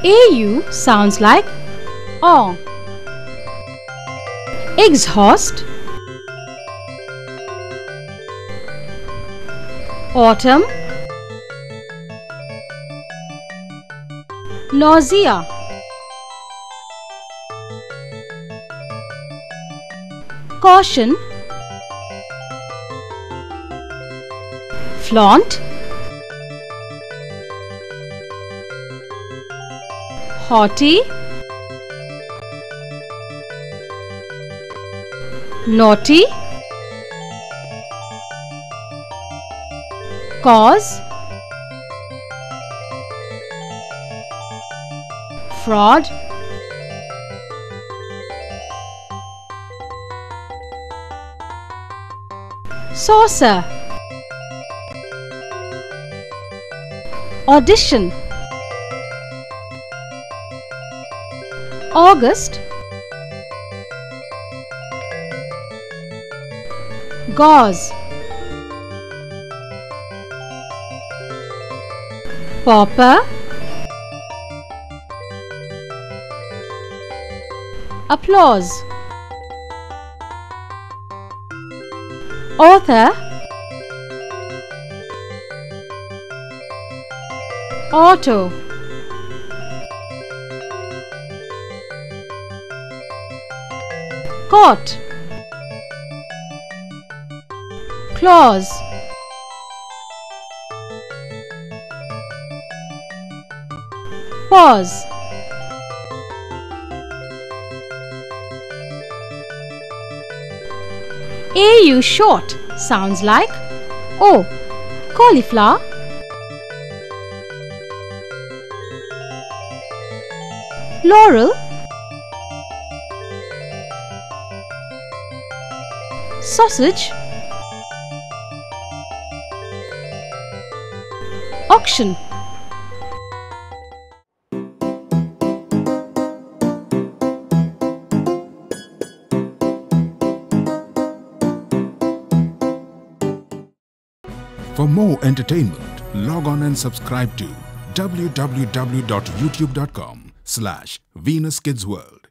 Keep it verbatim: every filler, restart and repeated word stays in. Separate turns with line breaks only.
A U sounds like aw. Exhaust, autumn, nausea, caution, flaunt, haughty, naughty, cause, fraud, saucer, audition, August, gauze, pauper, applause, author, auto, court, clause, pause, A U short sounds like O. Cauliflower, laurel, sausage, auction.
For more entertainment, log on and subscribe to w w w dot youtube dot com slash Venus Kids World.